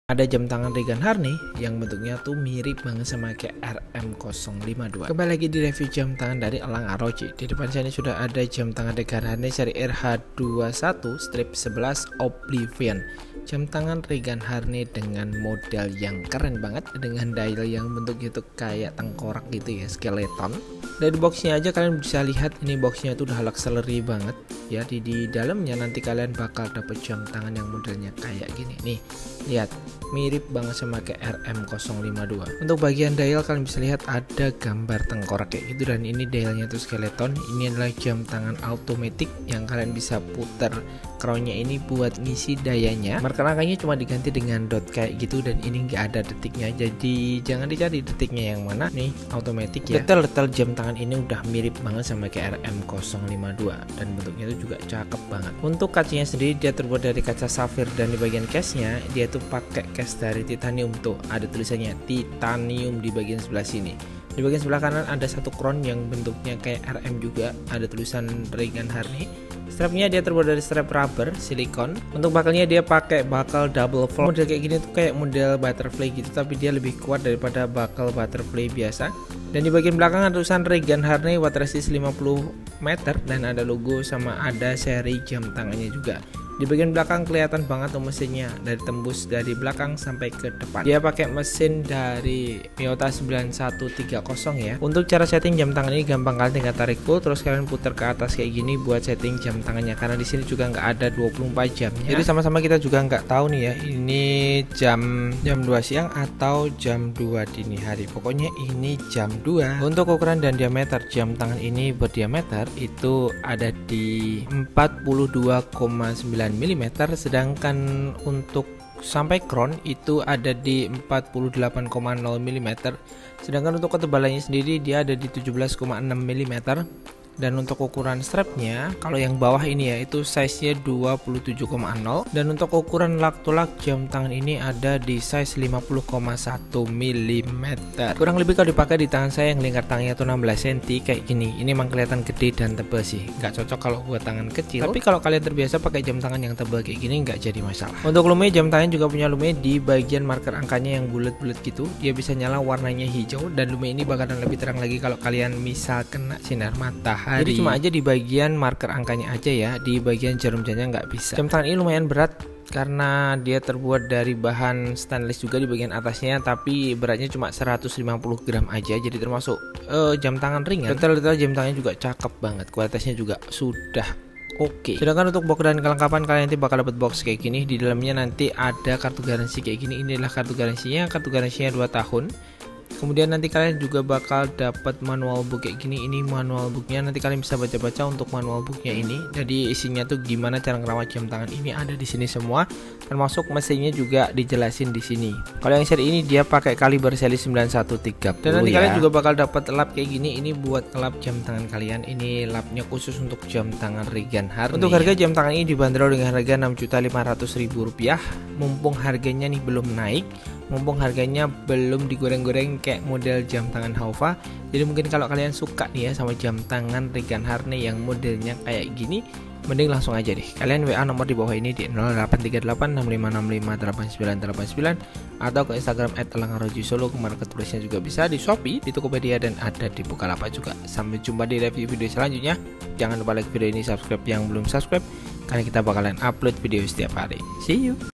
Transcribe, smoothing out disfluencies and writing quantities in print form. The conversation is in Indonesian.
Ada jam tangan Regan Harney yang bentuknya tuh mirip banget sama kayak RM052. Kembali lagi di review jam tangan dari Elang ROG. Di depan saya ini sudah ada jam tangan Regan Harney seri RH21 strip 11 Oblivion. Jam tangan Regan Harney dengan model yang keren banget, dengan dial yang bentuknya tuh kayak tengkorak gitu ya, skeleton. Dari boxnya aja kalian bisa lihat ini boxnya tuh udah luxury banget ya. Di dalamnya nanti kalian bakal dapet jam tangan yang modelnya kayak gini nih. Lihat, mirip banget sama kayak RM052. Untuk bagian dial kalian bisa lihat ada gambar tengkorak kayak gitu, dan ini dialnya tuh skeleton. Ini adalah jam tangan automatic yang kalian bisa putar crownnya ini buat ngisi dayanya. Marker angkanya cuma diganti dengan dot kayak gitu, dan ini nggak ada detiknya, jadi jangan dicari detiknya yang mana. Nih automatic ya. Detail jam tangan ini udah mirip banget sama kayak RM052, dan bentuknya itu juga cakep banget. Untuk kacanya sendiri dia terbuat dari kaca safir, dan di bagian case-nya dia tuh pakai case dari titanium. Tuh ada tulisannya titanium di bagian sebelah sini. Di bagian sebelah kanan ada satu crown yang bentuknya kayak RM juga, ada tulisan Regan Harney. Strapnya dia terbuat dari strap rubber silikon. Untuk bakalnya dia pakai bakal double fold. Model kayak gini tuh kayak model butterfly gitu, tapi dia lebih kuat daripada bakal butterfly biasa. Dan di bagian belakang ada tulisan Regan Harney watt resist 50 meter, dan ada logo sama ada seri jam tangannya juga. Di bagian belakang kelihatan banget tuh mesinnya, dari tembus dari belakang sampai ke depan. Dia pakai mesin dari Miyota 9130 ya. Untuk cara setting jam tangan ini gampang, kalian tinggal tarik pull, terus kalian putar ke atas kayak gini buat setting jam tangannya. Karena di sini juga nggak ada 24 jamnya. Jadi sama-sama kita juga nggak tahu nih ya, ini jam 2 siang atau jam 2 dini hari. Pokoknya ini jam 2. Untuk ukuran dan diameter jam tangan ini berdiameter itu ada di 42,9 mm, sedangkan untuk sampai crown itu ada di 48,0 mm, sedangkan untuk ketebalannya sendiri dia ada di 17,6 mm. Dan untuk ukuran strapnya, kalau yang bawah ini ya, itu size nya 27,0, dan untuk ukuran lug to lug jam tangan ini ada di size 50,1 mm. Kurang lebih kalau dipakai di tangan saya yang lingkar tangannya tuh 16 cm kayak gini, ini emang kelihatan gede dan tebal sih, nggak cocok kalau buat tangan kecil. Tapi kalau kalian terbiasa pakai jam tangan yang tebal kayak gini nggak jadi masalah. Untuk lume, jam tangan juga punya lume di bagian marker angkanya yang bulat-bulat gitu. Dia bisa nyala warnanya hijau, dan lume ini bakalan lebih terang lagi kalau kalian misal kena sinar matahari. Jadi cuma aja di bagian marker angkanya aja ya, di bagian jarum jamnya nggak bisa. Jam tangan ini lumayan berat karena dia terbuat dari bahan stainless juga di bagian atasnya, tapi beratnya cuma 150 gram aja, jadi termasuk jam tangan ringan. Detail-detail jam tangannya juga cakep banget, kualitasnya juga sudah oke. Sedangkan untuk box dan kelengkapan, kalian nanti bakal dapat box kayak gini. Di dalamnya nanti ada kartu garansi kayak gini. Inilah kartu garansinya 2 tahun. Kemudian nanti kalian juga bakal dapat manual book kayak gini. Ini manual booknya, nanti kalian bisa baca-baca untuk manual booknya ini. Jadi isinya tuh gimana cara ngerawat jam tangan ini ada di sini semua, termasuk mesinnya juga dijelasin di sini. Kalau yang seri ini dia pakai kaliber seri 9130. Dan nanti kalian juga bakal dapat lap kayak gini. Ini buat lap jam tangan kalian. Ini lapnya khusus untuk jam tangan Regan Harney. Untuk harga jam tangan ini dibanderol dengan harga Rp6.500.000. Mumpung harganya nih belum naik, mumpung harganya belum digoreng-goreng kayak model jam tangan Haufa. Jadi mungkin kalau kalian suka nih ya sama jam tangan Regan Harney yang modelnya kayak gini, mending langsung aja deh kalian WA nomor di bawah ini di 083865658989, atau ke Instagram @elangrog_solo. Ke marketplace-nya juga bisa, di Shopee, di Tokopedia, dan ada di Bukalapak juga. Sampai jumpa di review video selanjutnya. Jangan lupa like video ini, subscribe yang belum subscribe, karena kita bakalan upload video setiap hari. See you.